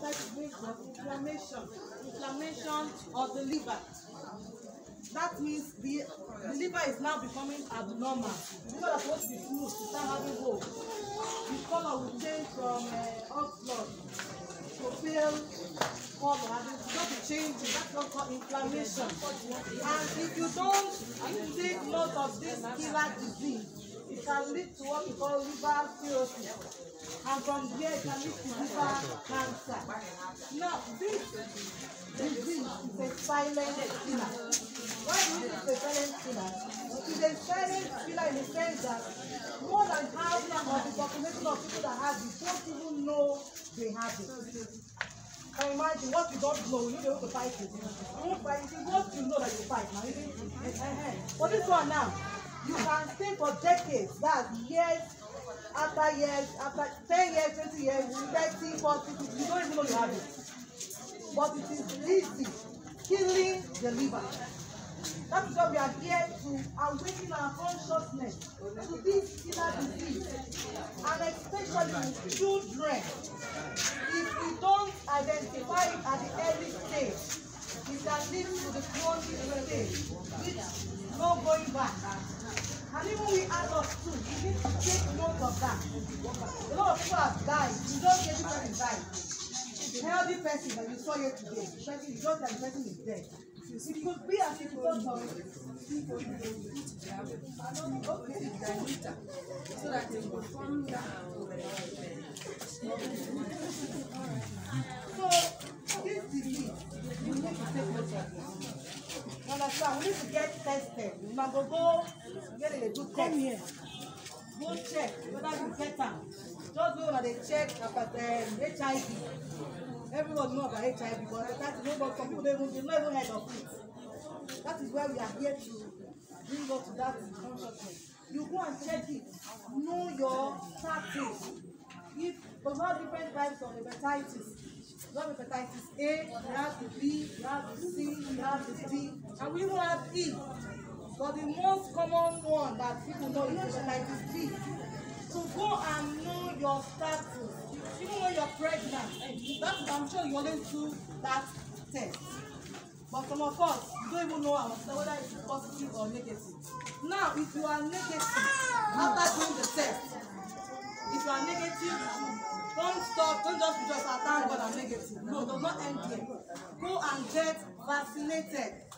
hepatitis means inflammation of the liver. That means the liver is now becoming abnormal. The liver is supposed to be smooth to start having holes. The color will change from hot blood to pale color, and it's going to change. That's what's called inflammation. And if you don't take note of this killer disease, it can lead to what we call liver cirrhosis. And from there, it can lead to liver cancer. Now, this disease is a silent killer. Why is it a silent killer? It is a silent killer in the sense that more than half of the population of people that have it don't even know they have it. Can you imagine what you don't know? You need to be able to fight it. You won't fight it. It's what you know that you fight. Now, but this one now, you can stay for decades, that's years after 10 years, 20 years, 30, 40, you don't even know you have it. But it is easy killing the liver. That is why we are here to awaken our consciousness to this killer disease, and especially children. If we don't identify it at the early stage, it can lead to the chronic stage, which no going back. And even we adults too, we need to take note of that. A lot of people have died. You don't get people who died. The healthy person that you saw here today, the person, you don't that the person is dead. It could be as if because of people. Okay. So that they will form down. So this disease, you need to take note of it. You understand? We need to get tested. You might go get a good test. Go check whether you get them. Just go that they check about HIV. Everybody knows about HIV, but that's no, some people don't even heard of it. That is why we are here to bring up to that consciousness. You go and check it. Know your status. If there's all different types of hepatitis. You have hepatitis A, you have the B, you have the C, you have the D, and we even have E. But the most common one that people know is hepatitis B. So go and know your status. Even when you're pregnant, I'm sure you always do that test. But some of us, you don't even know whether it's positive or negative. Now, if you are negative, after doing the test, if you are negative, don't stop, don't just be thank God I'm negative. No, it does not end here. Go and get vaccinated.